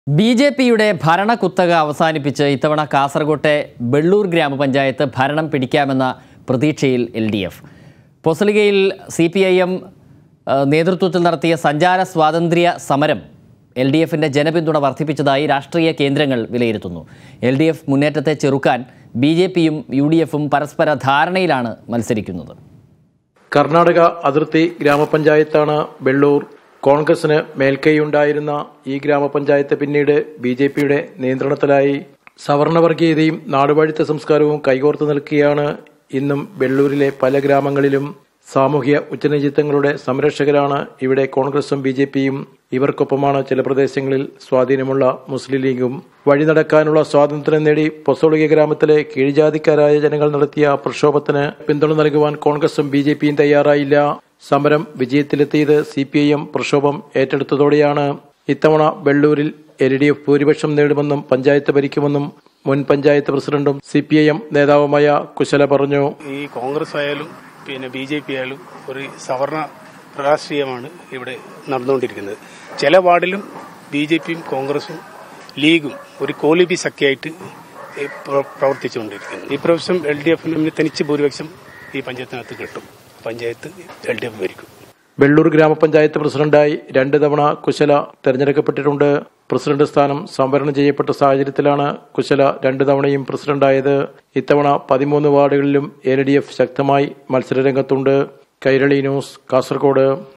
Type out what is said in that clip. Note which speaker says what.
Speaker 1: ബി.ജെ.പിയുടെ ഭരണകുത്തക അവസാനിപ്പിച്ച് ഇത്തവണ കാസർകോട്ടെ ബെള്ളൂർ ഗ്രാമപഞ്ചായത്ത് ഭരണം പിടിക്കാമെന്ന പ്രതീക്ഷയിൽ എൽ.ഡി.എഫ്. പൊസലിഗയിൽ CPIM നേതൃത്വത്തിൽ നടത്തിയ സഞ്ചാര സ്വാതന്ത്ര്യ സമരം എൽ.ഡി.എഫിൻ്റെ ജനപിന്തുണ വർദ്ധിപ്പിച്ചതായി രാഷ്ട്രീയ കേന്ദ്രങ്ങൾ വിലയിരുത്തുന്നു. എൽ.ഡി.എഫ് മുന്നേറ്റത്തെ ചെറുക്കാൻ ബി.ജെ.പിയും യു.ഡി.എഫും പരസ്പര ധാരണയിലാണ് മത്സരിക്കുന്നത്.
Speaker 2: കർണാടക അതിർത്തി ഗ്രാമപഞ്ചായത്താണ് ബെള്ളൂർ. കോൺഗ്രസിന് മേൽക്കൈയുണ്ടായിരുന്ന ഈ ഗ്രാമപഞ്ചായത്ത് പിന്നീട് ബി.ജെ.പിയുടെ നിയന്ത്രണത്തിലായി. സവർണവർഗീയതയും നാടുവാഴിത്ത സംസ്കാരവും കൈകോർത്ത് നിൽക്കുകയാണ് ഇന്നും ബെള്ളൂരിലെ പല ഗ്രാമങ്ങളിലും. സാമൂഹ്യ ഉച്ചനീചിത്വങ്ങളുടെ സംരക്ഷകരാണ് ഇവിടെ കോൺഗ്രസും ബി.ജെ.പിയും. ഇവർക്കൊപ്പമാണ് ചില പ്രദേശങ്ങളിൽ സ്വാധീനമുള്ള മുസ്ലിം ലീഗും. വഴി നടക്കാനുള്ള സ്വാതന്ത്ര്യം നേടി പൊസോളിക ഗ്രാമത്തിലെ കീഴ്ജാതിക്കാരായ ജനങ്ങൾ നടത്തിയ പ്രക്ഷോഭത്തിന് പിന്തുണ നൽകുവാൻ കോൺഗ്രസും ബി.ജെ.പിയും തയ്യാറായില്ല. സമരം വിജയത്തിലെത്തിയത് CPIM പ്രക്ഷോഭം ഏറ്റെടുത്തതോടെയാണ്. ഇത്തവണ ബെള്ളൂരിൽ എൽ.ഡി.എഫ് ഭൂരിപക്ഷം നേടുമെന്നും പഞ്ചായത്ത് ഭരിക്കുമെന്നും മുൻ പഞ്ചായത്ത് പ്രസിഡന്റും CPIM നേതാവുമായ കുശല പറഞ്ഞു.
Speaker 3: ഈ കോൺഗ്രസ് ആയാലും ബി.ജെ.പി ആയാലും ഒരു സവർണ രാഷ്ട്രീയമാണ് ഇവിടെ നടന്നുകൊണ്ടിരിക്കുന്നത്. ചില വാർഡിലും ബി.ജെ.പിയും കോൺഗ്രസും ലീഗും ഒരു കോലിബി സഖ്യമായിട്ട് പ്രവർത്തിച്ചുകൊണ്ടിരിക്കുന്നു. ഈ പ്രാവശ്യം LDF തനിച്ച് ഭൂരിപക്ഷം ഈ പഞ്ചായത്തിനകത്ത് കിട്ടും. പഞ്ചായത്ത് LDF ഭരിക്കും.
Speaker 2: ബെള്ളൂർ ഗ്രാമപഞ്ചായത്ത് പ്രസിഡന്റായി 2 തവണ കുശല തെരഞ്ഞെടുക്കപ്പെട്ടിട്ടുണ്ട്. പ്രസിഡന്റ് സ്ഥാനം സംവരണം ചെയ്യപ്പെട്ട സാഹചര്യത്തിലാണ് കുശല 2 തവണയും പ്രസിഡന്റായത്. ഇത്തവണ 13 വാർഡുകളിലും LDF ശക്തമായി മത്സരരംഗത്തുണ്ട്. കൈരളി ന്യൂസ്, കാസർഗോഡ്.